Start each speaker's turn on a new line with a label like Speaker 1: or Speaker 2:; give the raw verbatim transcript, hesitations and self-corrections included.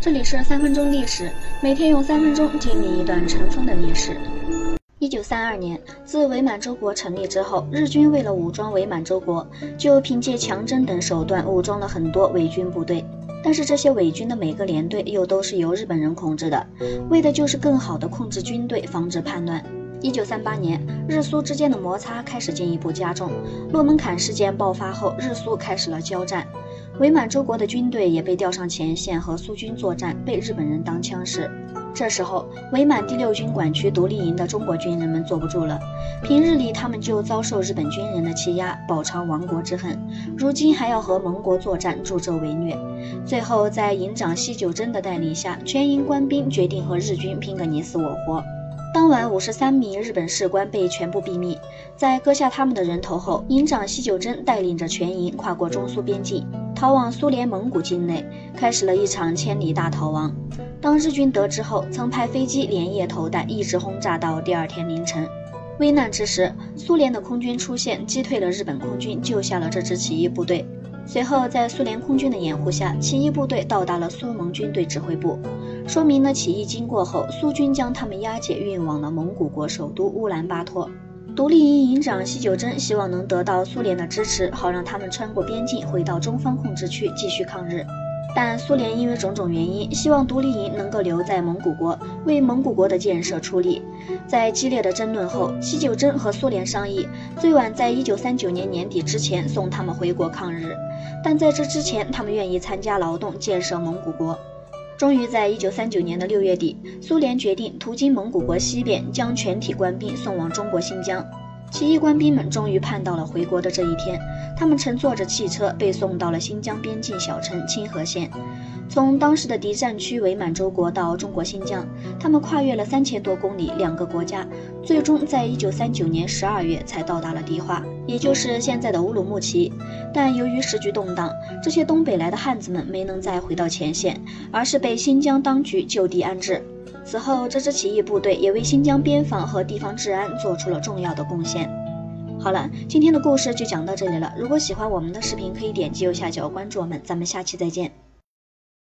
Speaker 1: 这里是三分钟历史，每天用三分钟经历一段尘封的历史。一九三二年，自伪满洲国成立之后，日军为了武装伪满洲国，就凭借强征等手段武装了很多伪军部队。但是这些伪军的每个连队又都是由日本人控制的，为的就是更好地控制军队，防止叛乱。一九三八年，日苏之间的摩擦开始进一步加重。洛门坎事件爆发后，日苏开始了交战，伪满洲国的军队也被调上前线和苏军作战，被日本人当枪使。这时候，伪满第六军管区独立营的中国军人们坐不住了，平日里他们就遭受日本军人的欺压，饱尝亡国之恨，如今还要和盟国作战，助纣为虐。最后，在营长西九真的带领下，全营官兵决定和日军拼个你死我活。当晚，五十三名日本士官被全部毙命。在割下他们的人头后，营长西九真带领着全营跨过中苏边境，逃往苏联蒙古境内，开始了一场千里大逃亡。当日军得知后，曾派飞机连夜投弹，一直轰炸到第二天凌晨。危难之时，苏联的空军出现，击退了日本空军，救下了这支起义部队。随后，在苏联空军的掩护下，起义部队到达了苏蒙军队指挥部，说明了起义经过后，苏军将他们押解运往了蒙古国首都乌兰巴托。独立营营长西九真希望能得到苏联的支持，好让他们穿过边境回到中方控制区继续抗日。但苏联因为种种原因，希望独立营能够留在蒙古国，为蒙古国的建设出力。在激烈的争论后，西九真和苏联商议，最晚在一九三九年年底之前送他们回国抗日，但在这之前，他们愿意参加劳动，建设蒙古国。终于在一九三九年的六月底，苏联决定途经蒙古国西边，将全体官兵送往中国新疆。起义官兵们终于盼到了回国的这一天，他们乘坐着汽车被送到了新疆边境小城清河县。从当时的敌占区伪满洲国到中国新疆，他们跨越了三千多公里，两个国家，最终在一九三九年十二月才到达了迪化，也就是现在的乌鲁木齐。但由于时局动荡，这些东北来的汉子们没能再回到前线，而是被新疆当局就地安置。此后，这支起义部队也为新疆边防和地方治安做出了重要的贡献。好了，今天的故事就讲到这里了。如果喜欢我们的视频，可以点击右下角关注我们，咱们下期再见。